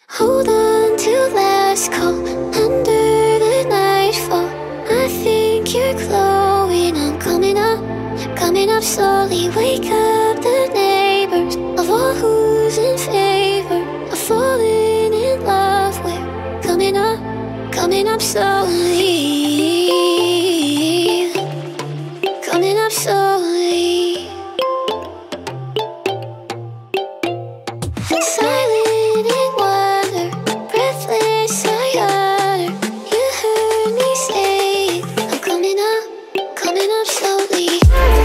Hold on to last call under the nightfall. I think you're glowing. I'm coming up slowly. Wake up the neighbors of all who's in favor of falling in love. We're coming up slowly. Coming up slowly. Silent in wonder, breathless I utter. You heard me say, I'm coming up slowly.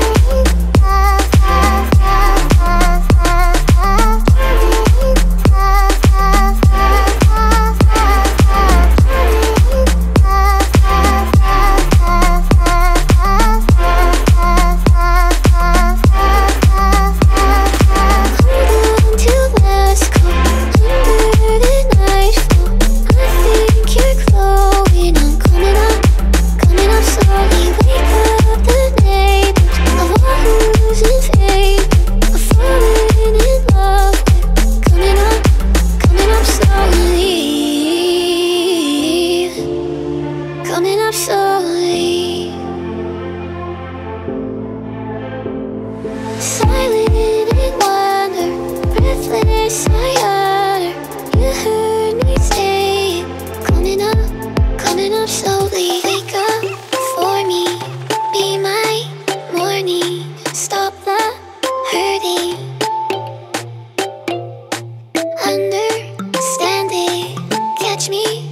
Coming up slowly. Silent in wonder, breathless I utter. You heard me say, coming up slowly. Wake up for me, be my morning. Stop the hurting, understand it, catch me